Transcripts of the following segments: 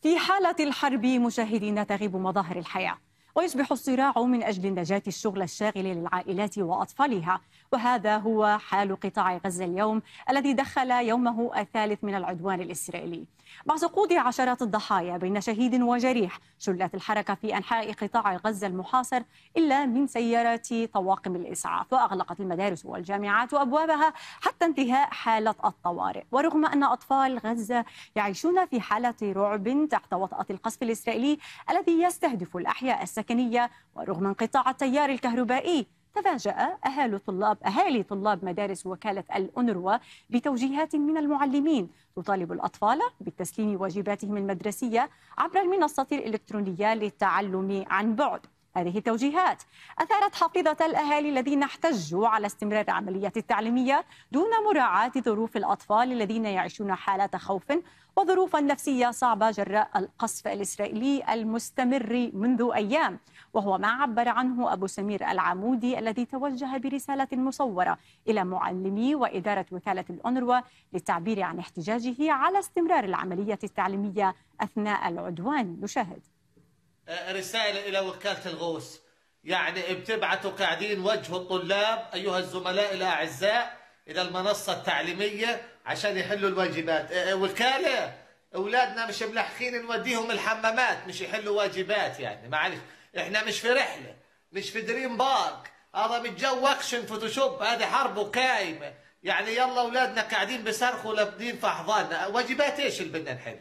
في حالة الحرب مشاهدين تغيب مظاهر الحياة، ويصبح الصراع من أجل النجاة الشغل الشاغل للعائلات وأطفالها. وهذا هو حال قطاع غزة اليوم الذي دخل يومه الثالث من العدوان الإسرائيلي. مع سقوط عشرات الضحايا بين شهيد وجريح، شلت الحركة في أنحاء قطاع غزة المحاصر إلا من سيارات طواقم الإسعاف، وأغلقت المدارس والجامعات أبوابها حتى انتهاء حالة الطوارئ. ورغم أن أطفال غزة يعيشون في حالة رعب تحت وطأة القصف الإسرائيلي الذي يستهدف الأحياء السكنية، ورغم انقطاع التيار الكهربائي، تفاجأ أهالي طلاب مدارس وكالة الأونروا بتوجيهات من المعلمين تطالب الأطفال بتسليم واجباتهم المدرسية عبر المنصة الإلكترونية للتعلم عن بعد. هذه التوجيهات أثارت حافظة الأهالي الذين احتجوا على استمرار العملية التعليمية دون مراعاة ظروف الأطفال الذين يعيشون حالة خوف وظروفا نفسية صعبة جراء القصف الإسرائيلي المستمر منذ أيام، وهو ما عبر عنه أبو سمير العمودي الذي توجه برسالة مصورة إلى معلمي وإدارة وكالة الأونروا للتعبير عن احتجاجه على استمرار العملية التعليمية أثناء العدوان. نشاهد. رسالة إلى وكالة الغوث، يعني بتبعتوا قاعدين وجهوا الطلاب أيها الزملاء الأعزاء إلى المنصة التعليمية عشان يحلوا الواجبات. وكالة أولادنا مش ملحقين نوديهم الحمامات مش يحلوا واجبات، يعني معلش إحنا مش في رحلة، مش في دريم بارك، هذا متجو أكشن فوتوشوب، هذه حرب وكايمة. يعني يلا أولادنا قاعدين بيصرخوا لابدين في أحضاننا، واجبات إيش اللي بدنا نحل؟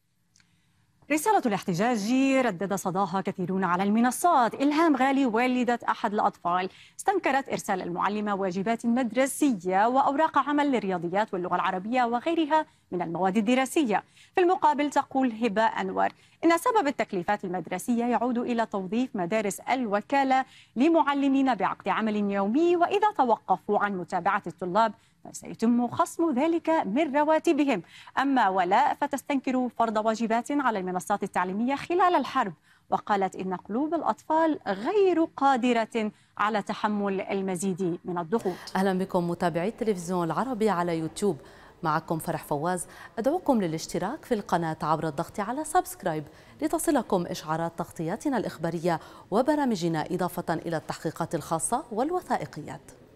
رسالة الاحتجاج ردد صداها كثيرون على المنصات. إلهام غالي والدة أحد الأطفال استنكرت إرسال المعلمة واجبات مدرسية وأوراق عمل للرياضيات واللغة العربية وغيرها من المواد الدراسية. في المقابل تقول هبة أنور إن سبب التكليفات المدرسية يعود إلى توظيف مدارس الوكالة لمعلمين بعقد عمل يومي، وإذا توقفوا عن متابعة الطلاب فسيتم خصم ذلك من رواتبهم. أما ولاء فتستنكر فرض واجبات على المنصات التعليمية خلال الحرب، وقالت إن قلوب الأطفال غير قادرة على تحمل المزيد من الضغوط. أهلا بكم متابعي التلفزيون العربي على يوتيوب، معكم فرح فواز. أدعوكم للاشتراك في القناة عبر الضغط على سبسكرايب لتصلكم إشعارات تغطياتنا الإخبارية وبرامجنا، إضافة إلى التحقيقات الخاصة والوثائقيات.